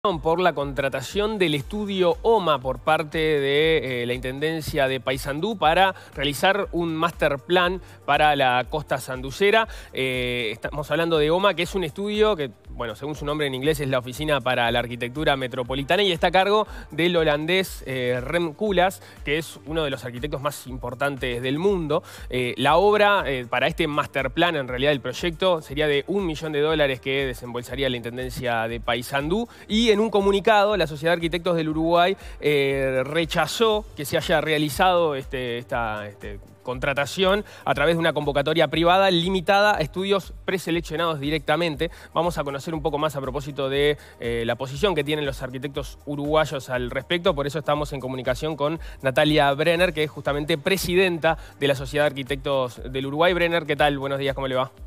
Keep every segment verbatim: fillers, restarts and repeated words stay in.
por la contratación del estudio OMA por parte de eh, la Intendencia de Paysandú para realizar un master plan para la costa sanducera. Eh, estamos hablando de OMA, que es un estudio que, bueno, según su nombre en inglés es la Oficina para la Arquitectura Metropolitana y está a cargo del holandés eh, Rem Koolhaas, que es uno de los arquitectos más importantes del mundo. Eh, la obra eh, para este master plan, en realidad el proyecto, sería de un millón de dólares que desembolsaría la Intendencia de Paysandú, y en un comunicado la Sociedad de Arquitectos del Uruguay eh, rechazó que se haya realizado este, esta este, contratación a través de una convocatoria privada limitada a estudios preseleccionados directamente. Vamos a conocer un poco más a propósito de eh, la posición que tienen los arquitectos uruguayos al respecto. Por eso estamos en comunicación con Natalia Brenner, que es justamente presidenta de la Sociedad de Arquitectos del Uruguay. Brenner, ¿qué tal? Buenos días, ¿cómo le va?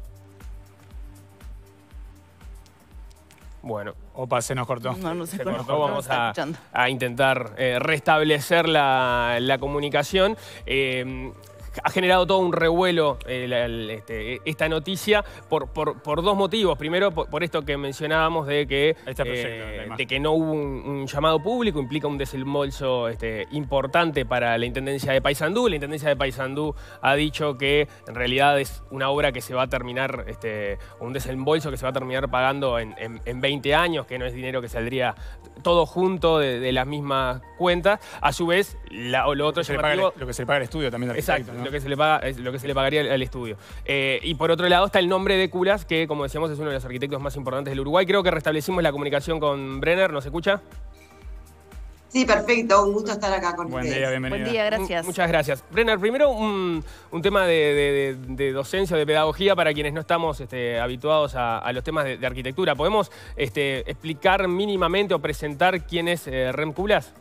Bueno. Opa, se nos cortó. No, no se, se cortó. cortó. Vamos a, a intentar eh, restablecer la, la comunicación. Eh, Ha generado todo un revuelo eh, la, el, este, esta noticia por, por, por dos motivos. Primero, por, por esto que mencionábamos de que, este proyecto, eh, de que no hubo un, un llamado público, implica un desembolso este, importante para la Intendencia de Paysandú. La Intendencia de Paysandú ha dicho que en realidad es una obra que se va a terminar, este, un desembolso que se va a terminar pagando en, en, en veinte años, que no es dinero que saldría todo junto de, de las mismas cuentas. A su vez, la, lo otro lo que, llamativo, paga, lo que se le paga al estudio también del exacto, ¿no? lo que se le paga, es lo que se le pagaría al, al estudio. Eh, y por otro lado está el nombre de Koolhaas, que como decíamos es uno de los arquitectos más importantes del Uruguay. Creo que restablecimos la comunicación con Brenner. ¿Nos escucha? Sí, perfecto. Un gusto estar acá con Buen ustedes. día, bienvenida. Buen día, gracias. Muchas gracias. Brenner, primero un, un tema de, de, de, de docencia, de pedagogía para quienes no estamos este, habituados a, a los temas de, de arquitectura. ¿Podemos este, explicar mínimamente o presentar quién es eh, Rem Koolhaas?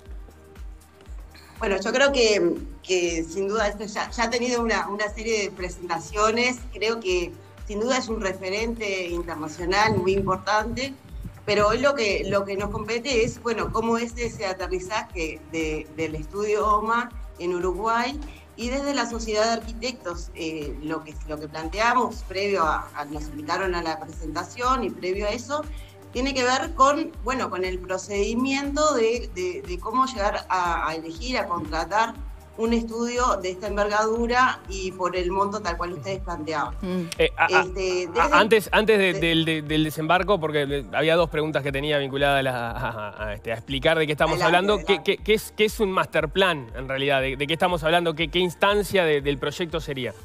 Bueno, yo creo que, que sin duda esto ya, ya ha tenido una, una serie de presentaciones. Creo que sin duda es un referente internacional muy importante, pero hoy lo que, lo que nos compete es, bueno, cómo es ese aterrizaje de, del estudio OMA en Uruguay y desde la Sociedad de Arquitectos. Eh, lo, que, lo que planteamos previo a, a, nos invitaron a la presentación y previo a eso, tiene que ver con, bueno, con el procedimiento de, de, de cómo llegar a, a elegir, a contratar un estudio de esta envergadura y por el monto tal cual ustedes planteaban. Mm. Eh, a, este, desde, a, antes antes de, de, del, de, del desembarco, porque había dos preguntas que tenía vinculadas a, a, a, este, a explicar de qué estamos adelante, hablando. Adelante. ¿Qué, qué, qué, es, ¿Qué es un master plan, en realidad? ¿De, de qué estamos hablando? ¿Qué, qué instancia de, del proyecto sería?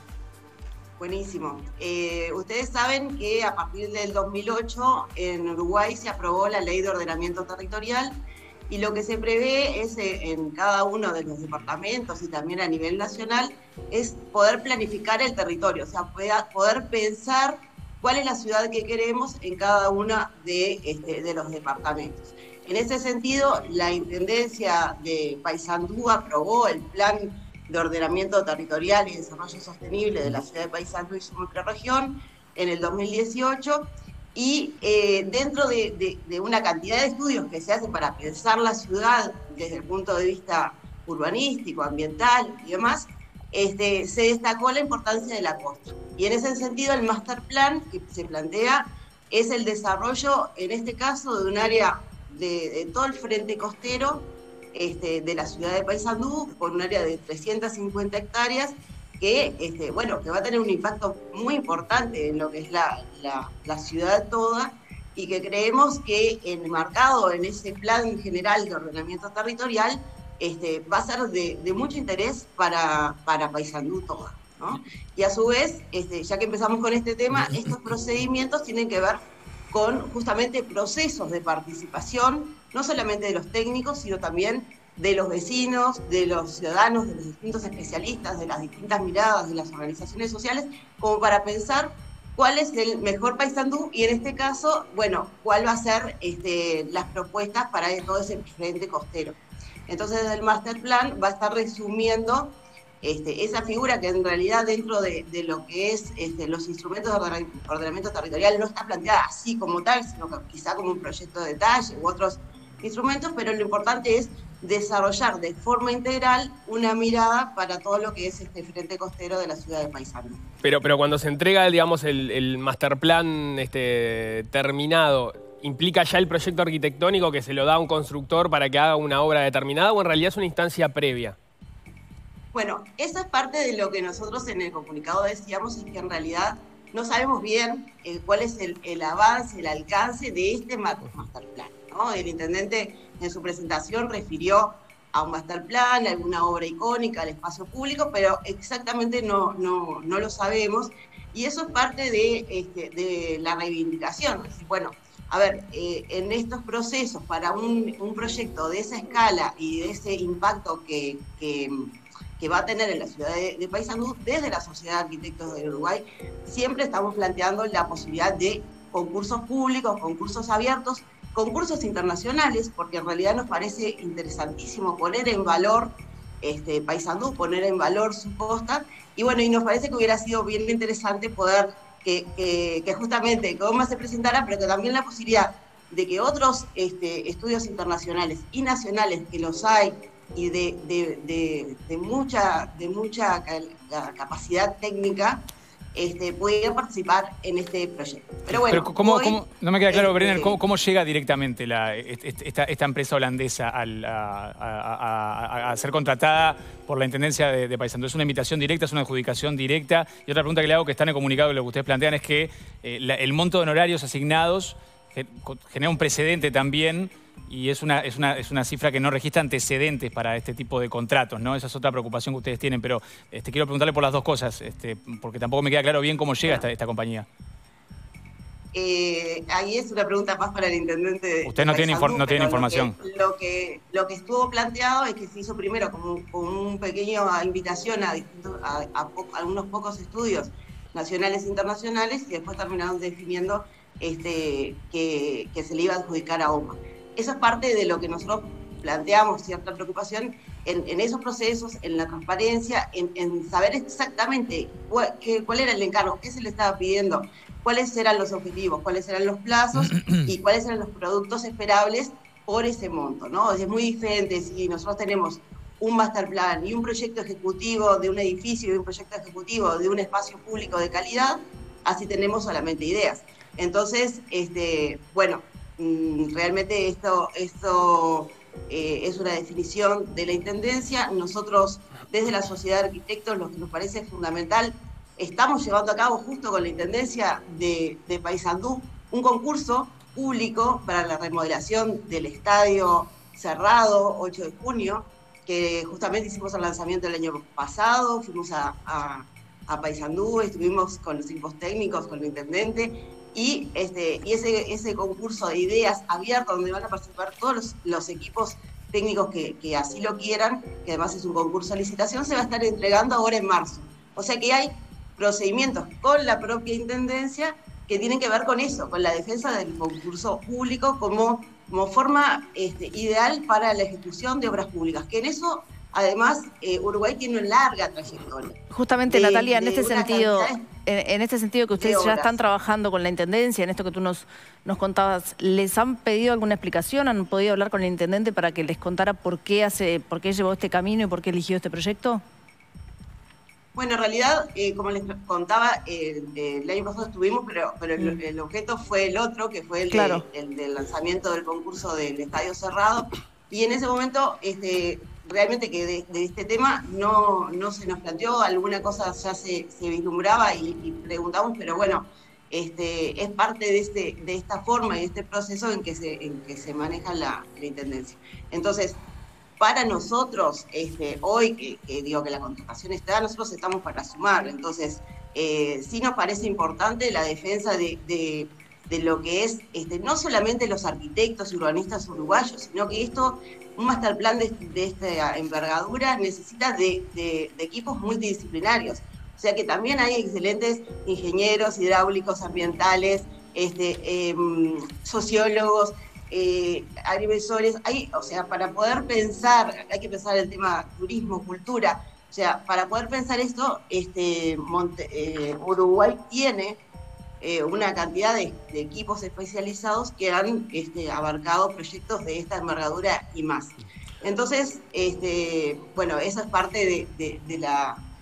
Buenísimo. Eh, ustedes saben que a partir del dos mil ocho en Uruguay se aprobó la Ley de Ordenamiento Territorial y lo que se prevé es eh, en cada uno de los departamentos y también a nivel nacional es poder planificar el territorio, o sea, poder pensar cuál es la ciudad que queremos en cada uno de, este, de los departamentos. En ese sentido, la Intendencia de Paysandú aprobó el plan de ordenamiento territorial y desarrollo sostenible de la ciudad de Paysandú y su microrregión en el dos mil dieciocho, y eh, dentro de, de, de una cantidad de estudios que se hacen para pensar la ciudad desde el punto de vista urbanístico, ambiental y demás, este, se destacó la importancia de la costa. Y en ese sentido el master plan que se plantea es el desarrollo, en este caso, de un área de, de todo el frente costero, Este, de la ciudad de Paysandú, con un área de trescientas cincuenta hectáreas, que, este, bueno, que va a tener un impacto muy importante en lo que es la, la, la ciudad toda, y que creemos que enmarcado en ese plan general de ordenamiento territorial, este, va a ser de, de mucho interés para, para Paysandú toda, ¿no? Y a su vez, este, ya que empezamos con este tema, estos procedimientos tienen que ver con justamente procesos de participación, no solamente de los técnicos, sino también de los vecinos, de los ciudadanos, de los distintos especialistas, de las distintas miradas de las organizaciones sociales, como para pensar cuál es el mejor Paysandú y en este caso, bueno, cuál va a ser este, las propuestas para todo ese frente costero. Entonces, desde el master plan va a estar resumiendo Este, esa figura que en realidad dentro de, de lo que es este, los instrumentos de ordenamiento territorial no está planteada así como tal, sino que quizá como un proyecto de detalle u otros instrumentos, pero lo importante es desarrollar de forma integral una mirada para todo lo que es este frente costero de la ciudad de Paysandú. Pero, pero cuando se entrega, digamos, el, el master plan este, terminado, implica ya el proyecto arquitectónico que se lo da a un constructor para que haga una obra determinada, o en realidad es una instancia previa? Bueno, esa es parte de lo que nosotros en el comunicado decíamos, es que en realidad no sabemos bien eh, cuál es el, el avance, el alcance de este master plan, ¿no? El intendente en su presentación refirió a un master plan, a alguna obra icónica, al espacio público, pero exactamente no, no, no lo sabemos, y eso es parte de, este, de la reivindicación. Es decir, bueno, a ver, eh, en estos procesos, para un, un proyecto de esa escala y de ese impacto que... que que va a tener en la ciudad de, de Paysandú, desde la Sociedad de Arquitectos del Uruguay, siempre estamos planteando la posibilidad de concursos públicos, concursos abiertos, concursos internacionales, porque en realidad nos parece interesantísimo poner en valor este, Paysandú, poner en valor su costa, y bueno, y nos parece que hubiera sido bien interesante poder que, que, que justamente que OMA se presentara, pero que también la posibilidad de que otros este, estudios internacionales y nacionales, que los hay, y de, de, de, de mucha, de mucha capacidad técnica, este, pudiera participar en este proyecto. Pero bueno, Pero ¿cómo, hoy, cómo, no me queda claro, este, Brenner, ¿cómo, cómo llega directamente la, esta, esta empresa holandesa al, a, a, a, a ser contratada por la Intendencia de, de Paysandú? ¿Es una invitación directa, es una adjudicación directa? Y otra pregunta que le hago, que está en el comunicado de lo que ustedes plantean, es que eh, la, el monto de honorarios asignados genera un precedente también, y es una, es, una, es una cifra que no registra antecedentes para este tipo de contratos, ¿no? Esa es otra preocupación que ustedes tienen, pero este, quiero preguntarle por las dos cosas, este, porque tampoco me queda claro bien cómo llega esta, esta compañía. Eh, ahí es una pregunta más para el intendente de Usted no tiene, no tiene información. Lo que, lo, que, lo que estuvo planteado es que se hizo primero como, como un pequeño invitación a, a, a, po, a algunos pocos estudios nacionales e internacionales, y después terminaron definiendo este, que, que se le iba a adjudicar a OMA. Eso es parte de lo que nosotros planteamos, cierta preocupación en, en esos procesos, en la transparencia, en, en saber exactamente cuál, qué, cuál era el encargo, qué se le estaba pidiendo, cuáles eran los objetivos, cuáles eran los plazos y cuáles eran los productos esperables por ese monto, ¿no? Es muy diferente si nosotros tenemos un master plan y un proyecto ejecutivo de un edificio y un proyecto ejecutivo de un espacio público de calidad, así tenemos solamente ideas. Entonces, este, bueno, realmente esto, esto eh, es una definición de la Intendencia. Nosotros, desde la Sociedad de Arquitectos, lo que nos parece fundamental, estamos llevando a cabo justo con la Intendencia de, de Paysandú un concurso público para la remodelación del estadio cerrado, ocho de junio, que justamente hicimos el lanzamiento el año pasado, fuimos a, a, a Paysandú, estuvimos con los equipos técnicos, con el intendente, y, este, y ese, ese concurso de ideas abierto donde van a participar todos los, los equipos técnicos que, que así lo quieran, que además es un concurso de licitación, se va a estar entregando ahora en marzo. O sea que hay procedimientos con la propia Intendencia que tienen que ver con eso, con la defensa del concurso público como, como forma este, ideal para la ejecución de obras públicas, que en eso además eh, Uruguay tiene una larga trayectoria. Justamente, de, Natalia, en de este sentido, en, en este sentido que ustedes ya obras. están trabajando con la Intendencia, en esto que tú nos, nos contabas, ¿les han pedido alguna explicación? ¿Han podido hablar con el intendente para que les contara por qué hace, por qué llevó este camino y por qué eligió este proyecto? Bueno, en realidad, eh, como les contaba, eh, eh, el año pasado estuvimos, pero, pero el, el objeto fue el otro, que fue el, claro. de, el del lanzamiento del concurso del Estadio Cerrado, y en ese momento, este, realmente que de, de este tema no, no se nos planteó, alguna cosa ya se, se vislumbraba y, y preguntamos, pero bueno, este, es parte de, este, de esta forma y de este proceso en que se, en que se maneja la, la Intendencia. Entonces, para nosotros, este, hoy que, que digo que la contratación está, nosotros estamos para sumar. Entonces, eh, sí nos parece importante la defensa de, de, de lo que es este, no solamente los arquitectos y urbanistas uruguayos, sino que esto, un master plan de, de esta envergadura necesita de, de, de equipos multidisciplinarios. O sea que también hay excelentes ingenieros hidráulicos, ambientales, este, eh, sociólogos, Eh, agrimensores, hay, o sea, para poder pensar, hay que pensar el tema turismo, cultura, o sea, para poder pensar esto, este, Monte, eh, Uruguay tiene eh, una cantidad de, de equipos especializados que han este, abarcado proyectos de esta envergadura y más. Entonces, este, bueno, esa es parte de, de, de, la,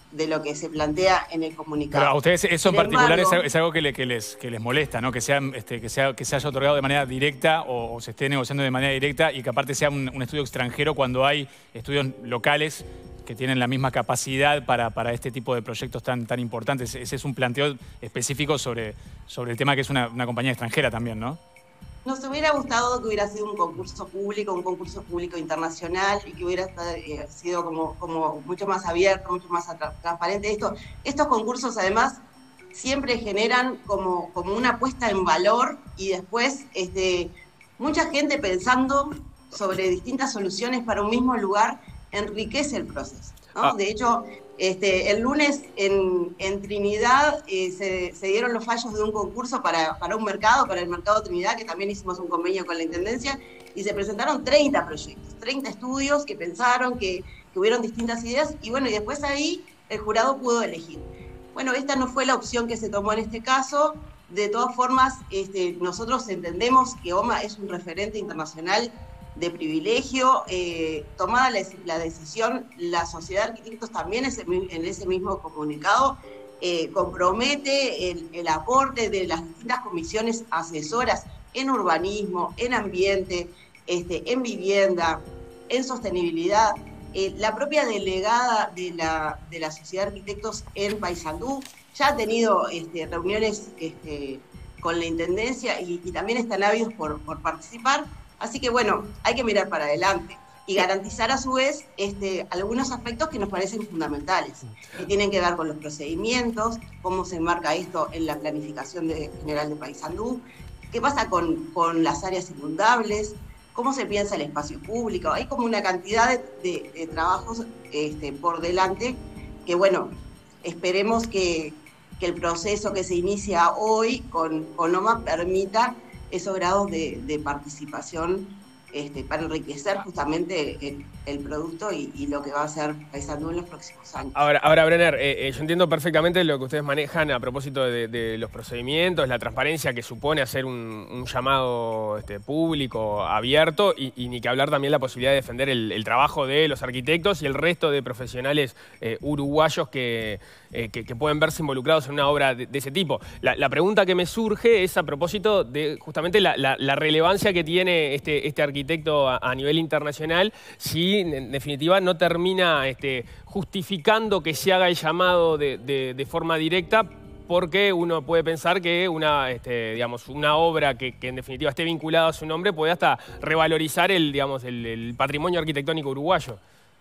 de lo que se plantea en el comunicado. Pero a ustedes eso en Sin particular embargo, es algo, es algo que, le- que les, que les molesta, ¿no? Que, sea, este, que, sea, que se haya otorgado de manera directa o, o se esté negociando de manera directa y que aparte sea un, un estudio extranjero cuando hay estudios locales que tienen la misma capacidad para, para este tipo de proyectos tan, tan importantes. Ese es un planteo específico sobre, sobre el tema que es una, una compañía extranjera también, ¿no? Nos hubiera gustado que hubiera sido un concurso público, un concurso público internacional y que hubiera eh, sido como, como mucho más abierto, mucho más tra transparente. Esto, estos concursos además siempre generan como, como una puesta en valor y después este, mucha gente pensando sobre distintas soluciones para un mismo lugar enriquece el proceso, ¿no? Ah. De hecho, este, el lunes en, en Trinidad eh, se, se dieron los fallos de un concurso para, para un mercado, para el mercado Trinidad, que también hicimos un convenio con la Intendencia, y se presentaron treinta proyectos, treinta estudios que pensaron, que, que hubieron distintas ideas, y bueno, y después ahí el jurado pudo elegir. Bueno, esta no fue la opción que se tomó en este caso. De todas formas, este, nosotros entendemos que O M A es un referente internacional de privilegio. Eh, tomada la, la decisión, la Sociedad de Arquitectos también es en ese mismo comunicado eh, compromete el, el aporte de las distintas comisiones asesoras en urbanismo, en ambiente, este, en vivienda, en sostenibilidad. Eh, la propia delegada de la, de la Sociedad de Arquitectos en Paysandú ya ha tenido este, reuniones este, con la Intendencia y, y también están ávidos por, por participar. Así que bueno, hay que mirar para adelante y garantizar a su vez este, algunos aspectos que nos parecen fundamentales, que tienen que ver con los procedimientos, cómo se enmarca esto en la planificación de, general de Paysandú, qué pasa con, con las áreas inundables, cómo se piensa el espacio público. Hay como una cantidad de, de, de trabajos este, por delante que bueno, esperemos que, que el proceso que se inicia hoy con, con O M A permita esos grados de, de participación este, para enriquecer justamente el, el producto y, y lo que va a ser Paysandú en los próximos años. Ahora, ahora Brenner, eh, eh, yo entiendo perfectamente lo que ustedes manejan a propósito de, de los procedimientos, la transparencia que supone hacer un, un llamado este, público, abierto, y, y ni que hablar también la posibilidad de defender el, el trabajo de los arquitectos y el resto de profesionales eh, uruguayos que, eh, que, que pueden verse involucrados en una obra de, de ese tipo. La, la pregunta que me surge es a propósito de justamente la, la, la relevancia que tiene este, este arquitecto a, a nivel internacional, si en definitiva no termina este, justificando que se haga el llamado de, de, de forma directa, porque uno puede pensar que una, este, digamos, una obra que, que en definitiva esté vinculada a su nombre puede hasta revalorizar el, digamos, el, el patrimonio arquitectónico uruguayo.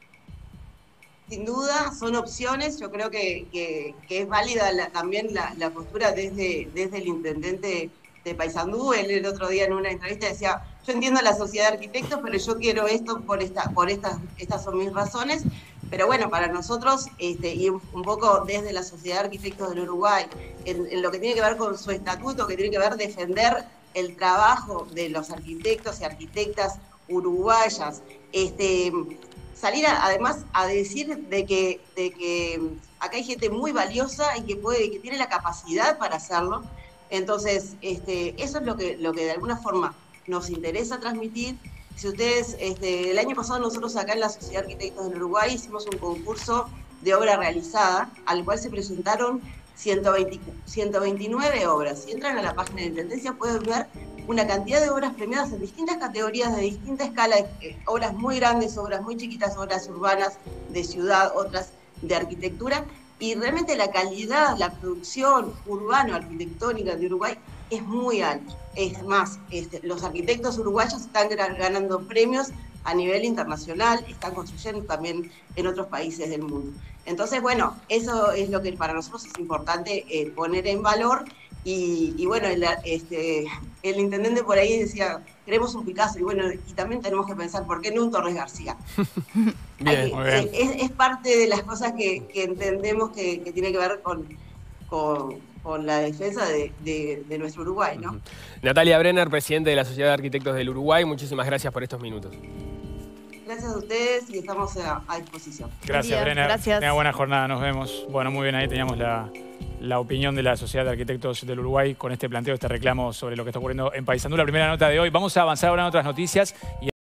Sin duda, son opciones. Yo creo que, que, que es válida la, también la, la postura desde, desde el intendente de Paysandú. Él el otro día en una entrevista decía, yo entiendo la sociedad de arquitectos, pero yo quiero esto por, esta, por estas, estas son mis razones. Pero bueno, para nosotros, este, y un, un poco desde la Sociedad de Arquitectos del Uruguay, en, en lo que tiene que ver con su estatuto, que tiene que ver defender el trabajo de los arquitectos y arquitectas uruguayas, este, salir a, además a decir de que, de que acá hay gente muy valiosa y que, puede, que tiene la capacidad para hacerlo. Entonces, este, eso es lo que, lo que de alguna forma nos interesa transmitir. Si ustedes, este, el año pasado nosotros acá en la Sociedad de Arquitectos del Uruguay hicimos un concurso de obra realizada, al cual se presentaron ciento veinte, ciento veintinueve obras. Si entran a la página de Intendencia pueden ver una cantidad de obras premiadas en distintas categorías, de distinta escala, eh, obras muy grandes, obras muy chiquitas, obras urbanas, de ciudad, otras de arquitectura. Y realmente la calidad, la producción urbano-arquitectónica de Uruguay es muy alta. Es más, este, los arquitectos uruguayos están ganando premios a nivel internacional, están construyendo también en otros países del mundo. Entonces, bueno, eso es lo que para nosotros es importante eh, poner en valor. Y, y bueno, el, este, el intendente por ahí decía, queremos un Picasso, y bueno, y también tenemos que pensar, ¿por qué no un Torres García? Bien, que, muy bien. Es, es parte de las cosas que, que entendemos que, que tiene que ver con, con, con la defensa de, de, de nuestro Uruguay, ¿no? Uh-huh. Natalia Brenner, presidente de la Sociedad de Arquitectos del Uruguay, muchísimas gracias por estos minutos. Gracias a ustedes y estamos a, a disposición. Gracias, día, Brenner. gracias. Tenga buena jornada, nos vemos. Bueno, muy bien, ahí teníamos la, la opinión de la Sociedad de Arquitectos del Uruguay con este planteo, este reclamo sobre lo que está ocurriendo en Paysandú. La primera nota de hoy. Vamos a avanzar ahora en otras noticias. Y